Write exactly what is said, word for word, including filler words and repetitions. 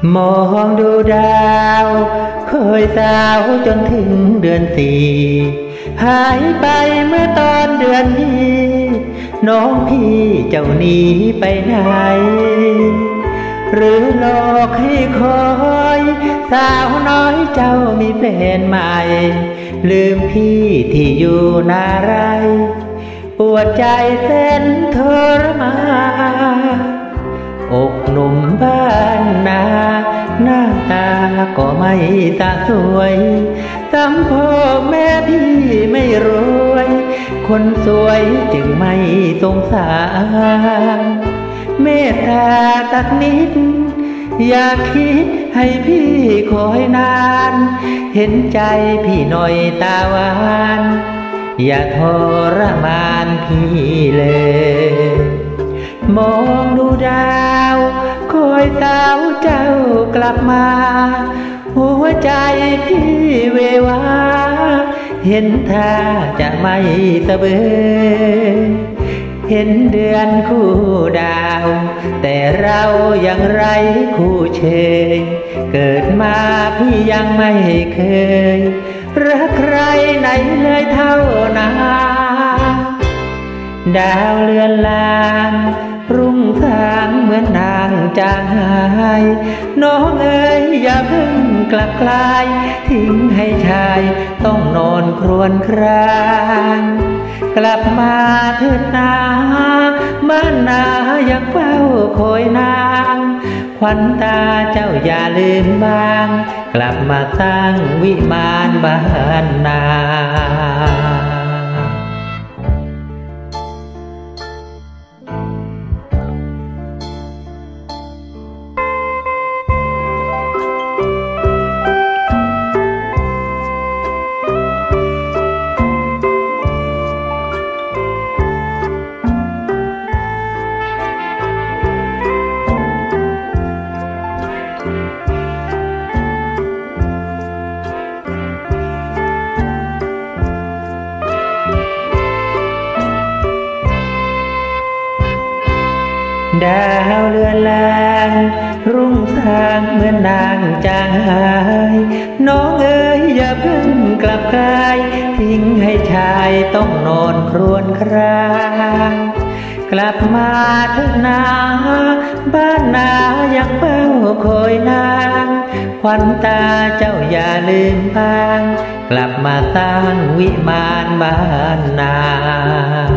มองดูดาวเคยสาวจนถึงเดือนสี่หายไปเมื่อตอนเดือนนี้น้องพี่เจ้าหนีไปไหนหรือหลอกให้คอยสาวน้อยเจ้ามีแฟนใหม่ลืมพี่ที่อยู่นาไรปวดใจเส้นทรมานอกหนุ่มบ้านนาหน้าตาก็ไม่ตาสวยสัมพ่อแม่พี่ไม่รวยคนสวยจึงไม่สงสารเมตตาสักนิดอย่าคิดให้พี่คอยนานเห็นใจพี่หน่อยตาหวานอย่าทรมานพี่เลยมองดูดาวคอยสาวเจ้ากลับมาหัวใจพี่เววาเห็นท่าจะไม่สะเบยเห็นเดือนคู่ดาวแต่เรายังไร้คู่เชยเกิดมาพี่ยังไม่เคยรักใครไหนเลยเท่านาดาวเลือนลางรุ่งสางเหมือนนางจางหายน้องเอ๋ยอย่าเพิ่งกลับกลายทิ้งให้ชายต้องนอนครวญครางกลับมาเถิดนาบ้านนายังเฝ้าคอยนางขวัญตาเจ้าอย่าลืมบางกลับมาสร้างวิมานบ้านนาดาวเลือนลางรุ่งสางเหมือนนางจางหายน้องเอ๋ยอย่าเพิ่งกลับกลายทิ้งให้ชายต้องนอนครวญครางกลับมาเถิดนาบ้านนายังเฝ้าคอยนางขวัญตาเจ้าอย่าลืมบางกลับมาสร้างวิมานบ้านนา